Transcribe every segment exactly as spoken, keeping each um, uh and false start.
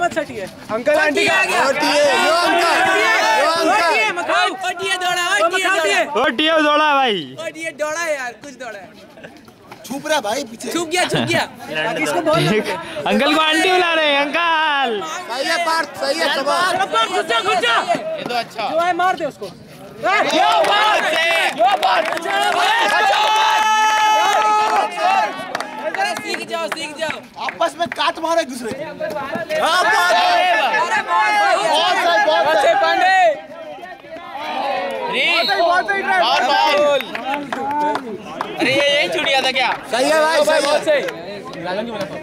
अच्छा टी है। Uncle aunty का टी है। यो अंकल यो अंकल मखाओ टी है दौड़ा टी है ओ टी है दौड़ा भाई ओ टी है दौड़ा यार कुछ दौड़ा छुप रहा भाई पीछे छुप गया छुप गया किसको बोल अंकल को आंटी बुला रहे हैं अंकल सही है पार्थ सही है सब पार्थ घुस जा घुस जा ये तो अच्छा जो है मार दे उसको यो बात से यो बात सीख जाओ सीख जाओ आपस में काट मारो एक दूसरे हां बहुत बहुत सही पांडे और बॉल अरे ये यही छूट गया था क्या सही है भाई सही है सही राजन की बोला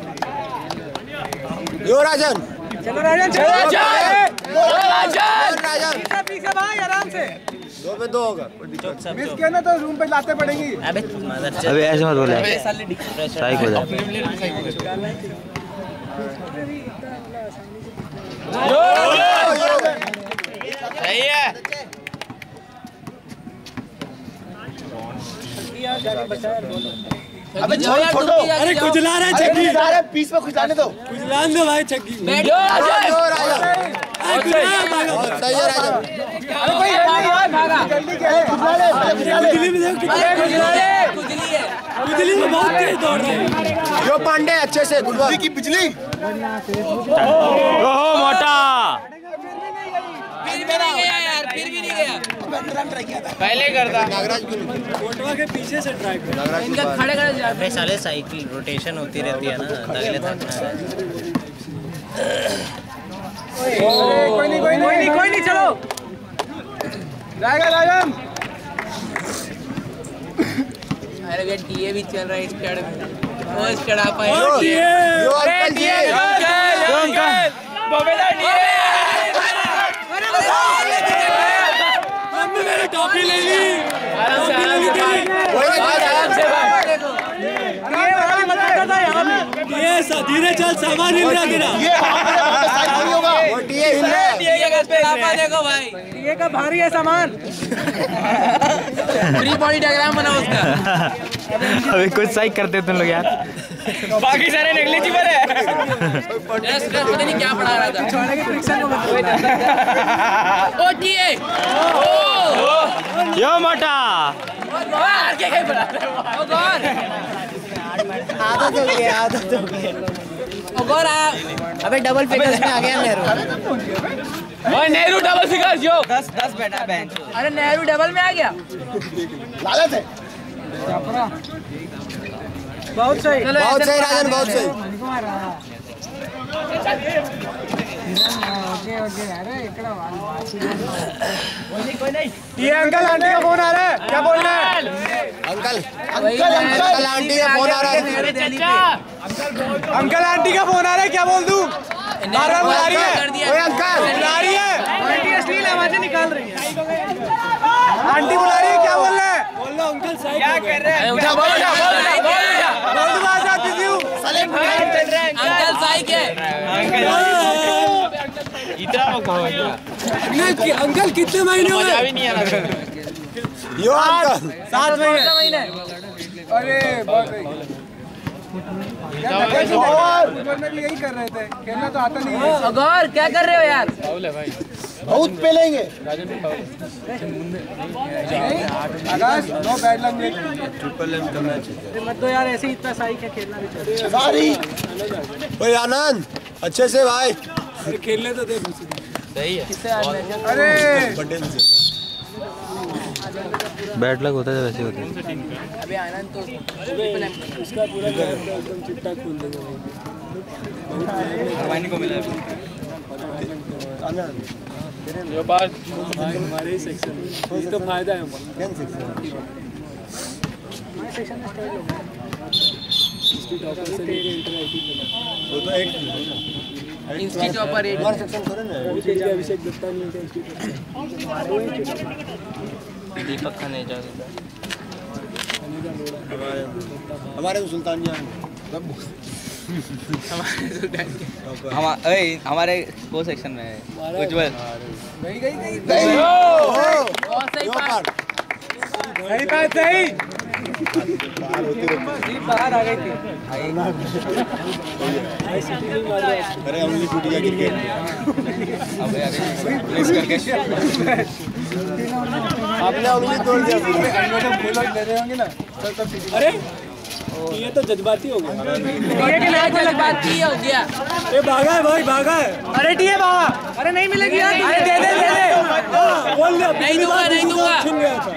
यो राजन चलो राजन चलो राजन राजन पीछे पीछे भाई आराम से दो पे दो होगा मिस किया ना तो रूम पे लाते पड़ेंगी अबे अबे ऐसे मत बोले सही हो जा सही है अबे छोड़ो छोड़ो अरे खुजला रहा है छक्की सारे पीस में खुजलाने दो खुजलान दो भाई छक्की यो राजा सही है राजा अरे भाई भागा जल्दी क्या है खुजला ले खुजली में देख खुजला ले खुजली है खुजली में बहुत तेज दौड़ रहे हैं यो पांडे अच्छे से गुलवा की बिजली ओहो मोटा फिर भी नहीं गया यार फिर भी नहीं गया पहले करता नागराज कोटवा के पीछे से ट्राई कर इनका खड़े खड़े जाते साले साइकिल रोटेशन होती रहती है ना अगले थकना कोई नहीं कोई नहीं कोई नहीं चलो जाएगा राजन अरे ये टीए भी चल रहा है इस कड़ में वो इस कड़ा पाए टीए yo uncle ji yo uncle बबेदा टीए मेरी टॉपी ले ली आराम से आराम से आराम से ये वाला भी बताता था यहां पे ये धीरे चल सामान हिल रहा गिरा ये साइड नहीं होगा वो टीए हिल रहा है टीए का पे आपा देखो भाई टीए का भारी है सामान फ्री बॉडी डायग्राम बनाओ उसका अभी कुछ सही करते तुम लोग यार बाकी सारे नेग्लिजिबल है टेस्ट कर पता नहीं क्या पढ़ा रहा था छोड़ने के फ्रिक्शन को मत ओ टीए ओ यो मोटा मार के कहीं बना रहे हो ओ गौर आदत हो गई आदत हो गई ओ गौर आ अबे डबल फिगर्स में आ गया नेहरू ओए नेहरू डबल फिगर्स यो दस दस बेटा बेंच अरे नेहरू डबल में आ गया लालच है बहुत सही बहुत सही राजन बहुत सही ओके ओके अरे इकड़ा कोई नहीं कोई नहीं ये अंकल आंटी का फोन आ रहा है क्या बोल रहे हैं अंकल अंकल अंकल आंटी का फोन आ रहा है अंकल आंटी का फोन आ रहा है क्या बोल दूं बार बार बुला रही है ओए अंकल बुला रही है आंटी असली आवाजें निकाल रही है आंटी बुला रही है क्या बोल रहे हैं बोल लो अंकल सही क्या कर रहे हैं उठा बोल उठा बोल उठा बोल उठा बोल बात आती थी सलीम भाई चल रहे हैं अंकल सही के अंकल इतना अंकल अंकल कितने महीने हुए मजा भी नहीं आ रहा यो अंकल सात महीने अरे बहुत सही यही कर रहे थे खेलना तो आता नहीं है गौर क्या कर रहे हो यार भाई बहुत पेलेंगे Akash no bad luck triple M का मैच है मत दो यार ऐसे ही इतना सही क्या खेलना भी चाहिए सॉरी ओए आनंद अच्छे से भाई खेलने तो दे सही है किससे आज मैच अरे बर्थडे में बैड लक होता है वैसे होता है अबे आनंद तो ट्रिपल एम उसका पूरा एकदम चिट्टा खोल देगा भाई को मिला आनंद ये बात हमारे ही सेक्शन में ये तो फायदा है कौन सेक्शन हमारे सेक्शन में स्टाइल होगा इसकी टॉपर से लेके इंटर आईटी वो तो एक इंस्टीट्यूट टॉपर एक और सेक्शन थोड़ा ना वो के अभिषेक दत्ता नहीं है इंस्टीट्यूट दीपक खनेजा हमारे तो सुल्तानिया सब हमारे हमारे वो सेक्शन में है उज्जवल गई गई गई सही बात सही बाहर आ गई थी। अरे उंगली टूट गया क्रिकेट। अब यार प्लेस करके आपने उंगली तोड़ दिया। ले रहे होंगे ना। अरे ये तो जज्बाती हो गया। ये के लिए जज्बाती हो गया। ये भागा है भाई, भागा है। अरे टीए भागा। अरे नहीं मिलेगी यार। अरे दे दे दे दे। बोल दे। नहीं दूंगा नहीं दूंगा। छीन गया था।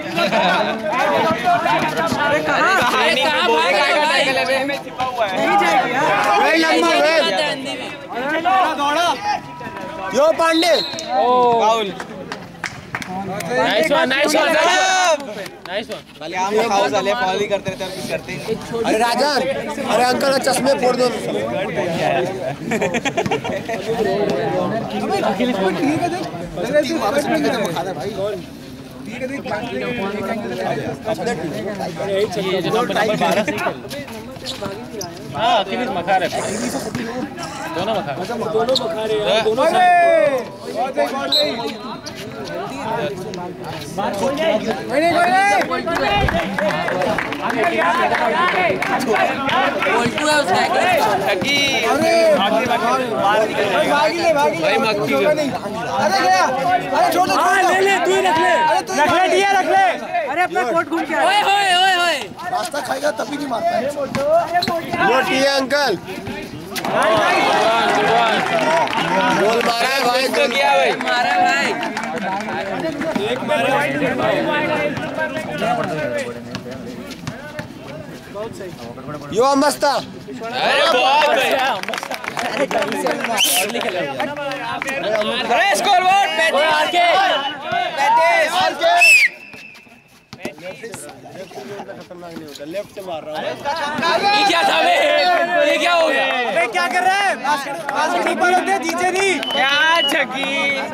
अरे कहां अरे कहां भागा भाई? में छिपा हुआ है। नहीं जाएगी यार। Well number well. दौड़ा। Yo Pandey. Oh foul. Nice one nice one nice one. खाली आम खाओ साले, फॉल ही करते रहते हैं, कुछ करते ही नहीं। अरे राजन, अरे अंकल का चश्मे फोड़ दो। हाँ अखिलेश मखा रहे, दोनों मखा दोनों बखा रहे हैं दोनों। ले ले तू रख ले, रख ले दिया रख ले। अरे अपना कोट घूम के ओए ओए ओए ओए रास्ता खाएगा तभी नहीं मारता है। मोटी है अंकल। गोल मारा है भाई, तो क्या भाई मारा भाई। एक मारा। यो मस्ता। अरे बहुत अरे स्कोर बोर्ड आरके पैंतीस आरके। लेफ्ट से मार रहा हूँ। ये क्या था बे? ये क्या हो गया? बे क्या कर रहे हैं? बास्केट ऊपर होते हैं नीचे नहीं। क्या छकी?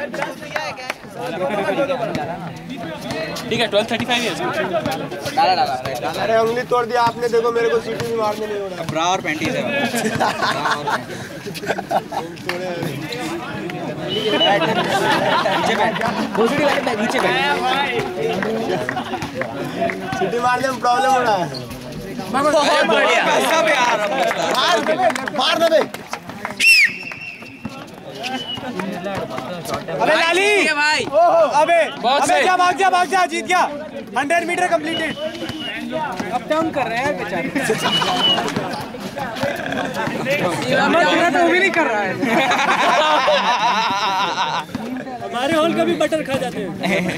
ठीक है ट्वेल्व थर्टी फाइव है। डाला डाला डाला। अरे उंगली तोड़ दिया आपने, देखो मेरे को सीटी भी मारने नहीं हो रहा। ब्रा और पैंटीज है। नीचे बैठ। घोसड़ी वाले बैठ नीचे बैठ। सीटी मारने में प्रॉब्लम हो रहा है। बहुत बढ़िया। सब यार मार दे बे। अबे लाली भाई। अबे अबे जा भाग जा भाग जा, जीत गया। Hundred metre completed. Up down कर रहे हैं बेचारे। तो भी नहीं कर रहा है। हमारे हॉल का भी बटर खा जाते हैं।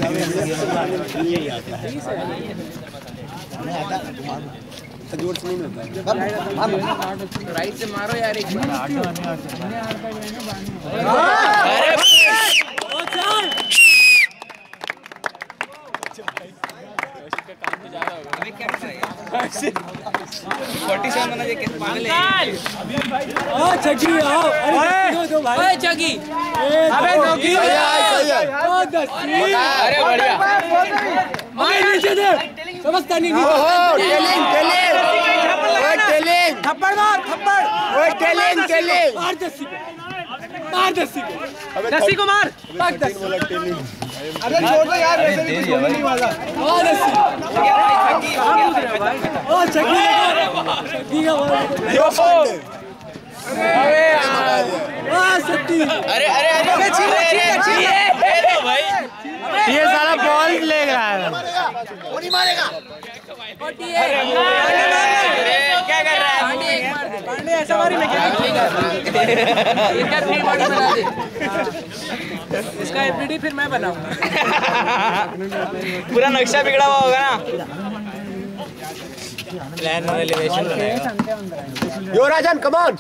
जोर से नहीं मिलता। राइट से मारो यार एक बार। फोर्टी-सेवन बना जे कितना पागल है। हां छगी आओ। अरे दो भाई। ओए छगी। अबे छगी सही है। ओ दस्ती। अरे बढ़िया। मार नीचे दे। समझता नहीं। ओहो टेलिंग टेलिंग। ओए टेलिंग। थप्पड़ मार थप्पड़। ओए टेलिंग टेलिंग। मार दस्ती को। मार दस्ती को। दस्ती को मार। भाग दस्ती। अरे छोड़ दो यार, वैसे भी कुछ होने नहीं वाला। ओ दस्ती। ओ छगी। छगी का मार। यो फोड़। अरे वाह सत्ती। अरे अरे अरे छीन छीन छीन भाई। ये साला बॉल ले रहा है। वो नहीं मारेगा। क्या कर रहा है? पांडे ऐसा मारी मैं क्या इसका थ्री बॉडी बना दे। इसका एफडीडी फिर मैं बनाऊंगा। पूरा नक्शा बिगड़ा हुआ होगा ना। प्लान और एलिवेशन बनाएगा। Yo Rajan come on.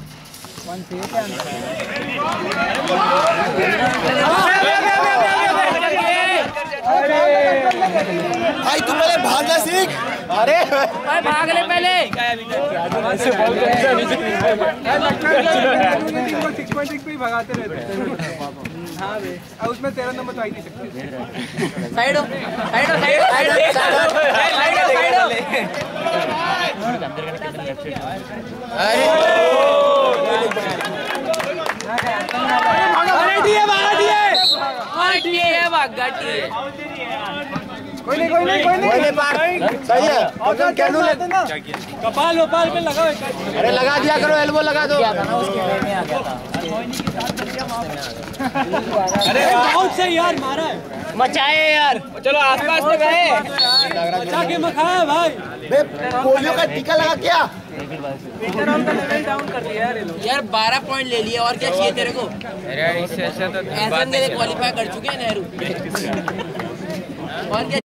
भाई तू पहले भागना सीख। अरे भाई भाग ले पहले। सिक्स पॉइंट सिक्स पे ही भगाते रहते हैं। हाँ बे, उसमें तेरह नंबर तो आ ही नहीं सकते। साइड हो साइड हो साइड हो साइड हो साइड हो। अरे टीए भागा टीए। हाँ टीए है भागा टीए। कोई नहीं कोई नहीं कोई नहीं पार सही है और कैनू ले कपाल वपाल पे लगाओ अरे लगा दिया करो एल्बो लगा दो उसके में आ गया था अरे बहुत सही यार मारा है मचाए यार चलो आसपास तो गए मचा के मखाया भाई पोलियो का टीका लगा क्या यार बारह पॉइंट ले लिए और क्या चाहिए तेरे को अरे इससे अच्छा तो ऐसे क्वालिफाई कर चुके हैं नेहरू और क्या